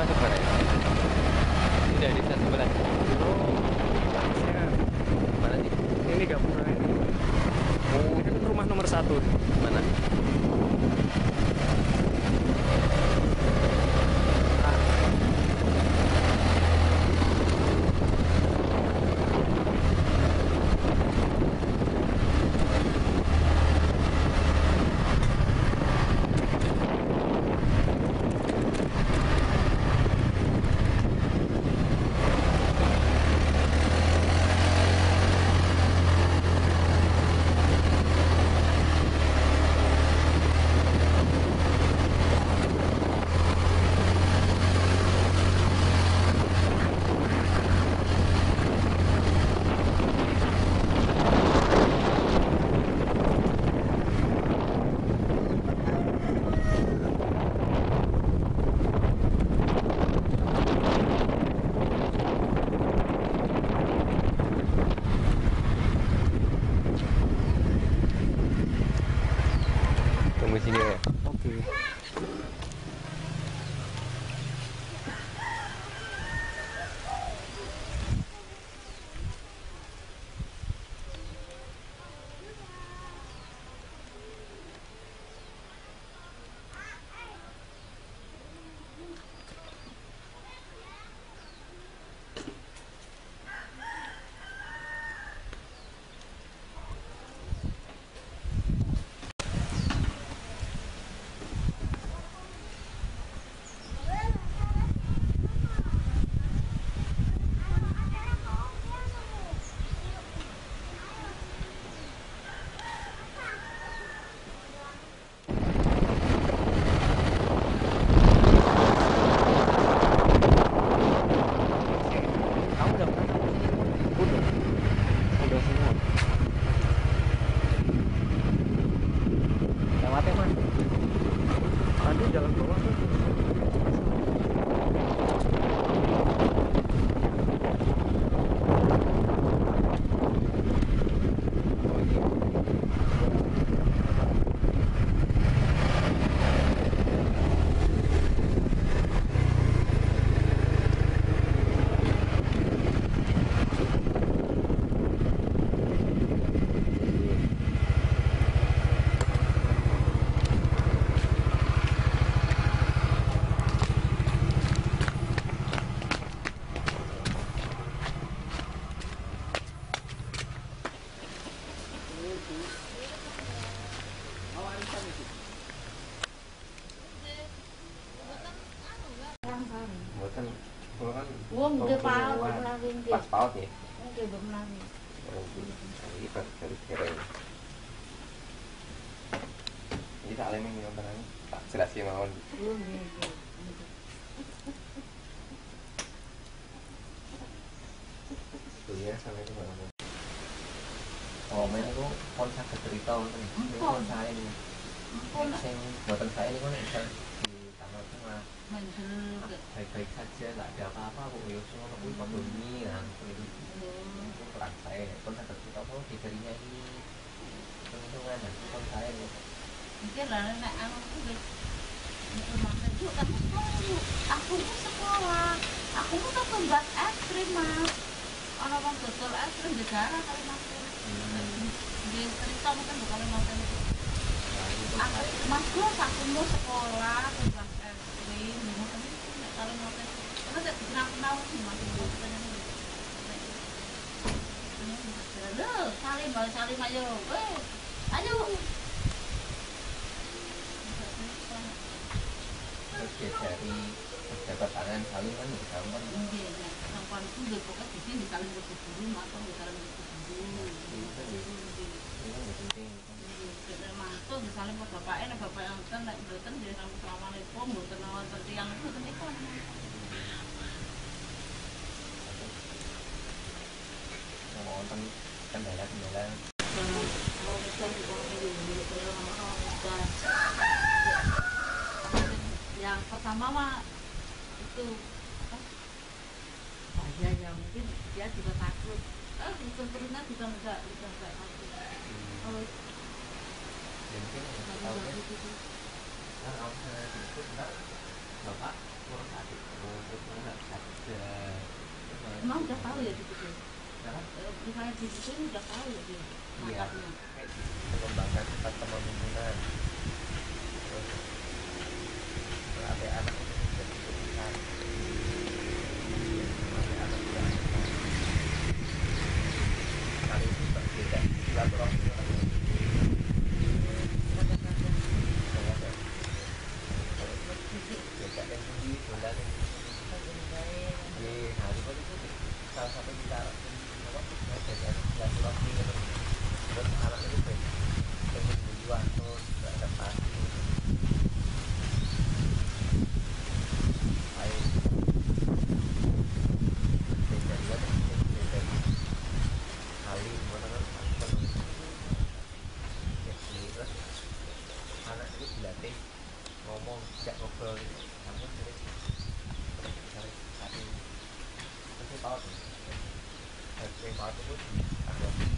masuk mana ya? Tidak di sebelah. Oh, saya Mana sih? ini gabungan ini. Oh, ini kan rumah nomor 1. Mana? Tunggu sini ya. Oke. Kamu udah pernah sama sini? Udah semua. Lewatnya mas. Tadi jalan bawah tuh. Buatan, kalau kan Wong nggih paut menawi nggih. pas paut ya. Nggih menawi. Ini pas dari keren. Ini tak lemeng yang tenang, tak jelasin mawon. Wong nggih. Tuh ya sampai itu mana? Oh, main itu pon sakit cerita ini. Ini pon saya ini. Yang buatan saya ini kan bisa di tengah-tengah. Baik-baik saja, nggak ada apa-apa. Bu Yosua mau ikut bunyi, nah itu peran saya. Pon sakit cerita kok di jarinya ini. Hitung-hitungan, nah pon saya ini. Mungkin lah nek aku wis itu kamu tunggu. Aku mau sekolah. Aku mau ke tempat es krim mas. Orang orang betul es krim negara kali mas. Dia cerita mungkin bukan mantan itu. Mas Bos, aku mau sekolah tempat es krim. Mungkin nek kali mantan. Karena saya kenal sih mas Bos. Loh, salim ayo. Ayo. Terus dia dari pejabat tangan saling kan bisa kan. Iya, perempuan itu udah pokoknya di sini saling berkeburu, atau saling berkeburu. Ini kan lebih penting. Kita masuk, misalnya mau bapaknya yang kan, naik berutan dia sama assalamualaikum, berutan awal seperti yang itu, kan itu. Mau nonton kendala. Kalau bisa juga ini yang pertama mah itu apa ya mungkin dia juga takut sebenarnya juga enggak takut Mungkin tahu ya kan awalnya itu enggak bapak kurang sakit tahu ya di situ. Kenapa? Misalnya di situ ini udah tahu ya dia Iya, makanya. mengembangkan sifat kepemimpinan. Terus melatih anak untuk menjadi keputusan. Melatih anak juga kali itu berbeda silaturahmi orang yang Kadang-kadang banyak kalau itu beda yang tinggi bola yang lebih baik. di hari itu salah satu cara apa jadi anak silaturahmi gitu. Terus anak itu pengen tujuan terus beradaptasi ayo beda juga beda kali mana kan jadi terus anak itu dilatih ngomong tidak ngobrol kamu sering tadi pasti tahu tuh paut itu ada